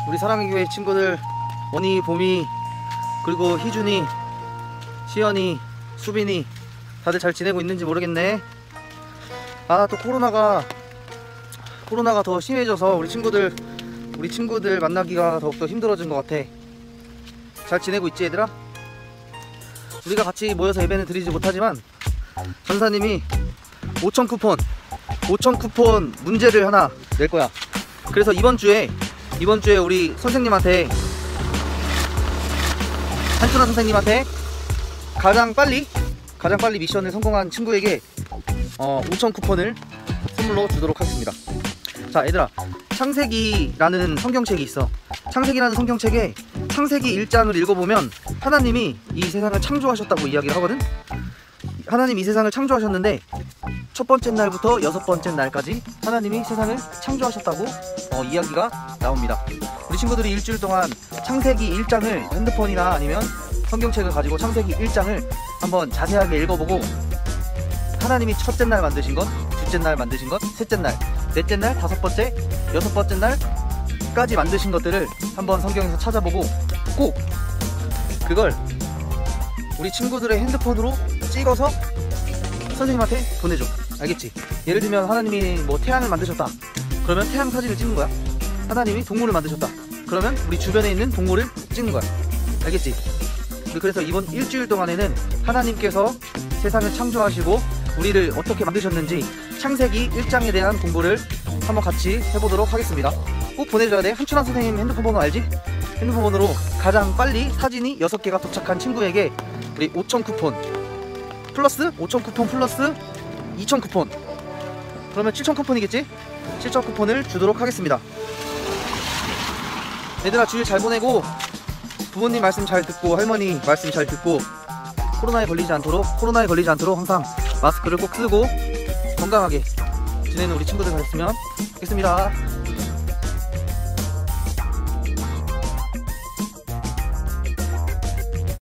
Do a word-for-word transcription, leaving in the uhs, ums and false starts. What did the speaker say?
우리 사랑의 교회 친구들, 원희, 봄이, 그리고 희준이, 시연이, 수빈이 다들 잘 지내고 있는지 모르겠네. 아, 또 코로나가 코로나가 더 심해져서 우리 친구들 우리 친구들 만나기가 더욱더 힘들어진 것 같아. 잘 지내고 있지 얘들아? 우리가 같이 모여서 예배는 드리지 못하지만 전사님이 오천 쿠폰 오천 쿠폰 문제를 하나 낼 거야. 그래서 이번 주에 이번 주에 우리 선생님한테, 한준아 선생님한테 가장 빨리 가장 빨리 미션을 성공한 친구에게 어, 오천 쿠폰을 선물로 주도록 하겠습니다. 자 얘들아, 창세기라는 성경책이 있어. 창세기라는 성경책에 창세기 일 장을 읽어보면 하나님이 이 세상을 창조하셨다고 이야기를 하거든. 하나님 이 세상을 창조하셨는데 첫 번째 날부터 여섯 번째 날까지 하나님이 세상을 창조하셨다고 어, 이야기가 나옵니다. 우리 친구들이 일주일 동안 창세기 일 장을 핸드폰이나 아니면 성경책을 가지고 창세기 일 장을 한번 자세하게 읽어보고, 하나님이 첫째 날 만드신 것, 둘째 날 만드신 것, 셋째 날, 넷째 날, 다섯 번째, 여섯 번째 날까지 만드신 것들을 한번 성경에서 찾아보고 꼭 그걸 우리 친구들의 핸드폰으로 찍어서 선생님한테 보내줘. 알겠지? 예를 들면 하나님이 뭐 태양을 만드셨다. 그러면 태양 사진을 찍는 거야. 하나님이 동물을 만드셨다. 그러면 우리 주변에 있는 동물을 찍는 거야. 알겠지? 그래서 이번 일주일 동안에는 하나님께서 세상을 창조하시고 우리를 어떻게 만드셨는지 창세기 일 장에 대한 공부를 한번 같이 해보도록 하겠습니다. 꼭 보내줘야 돼. 한춘환 선생님 핸드폰 번호 알지? 핸드폰 번호로 가장 빨리 사진이 여섯 개가 도착한 친구에게 우리 오천 쿠폰 플러스 오천 쿠폰 플러스 이천 쿠폰, 그러면 칠천 쿠폰이겠지? 칠천 쿠폰을 주도록 하겠습니다. 얘들아, 주일 잘 보내고 부모님 말씀 잘 듣고 할머니 말씀 잘 듣고 코로나에 걸리지 않도록 코로나에 걸리지 않도록 항상 마스크를 꼭 쓰고 건강하게 지내는 우리 친구들 됐으면 좋겠습니다.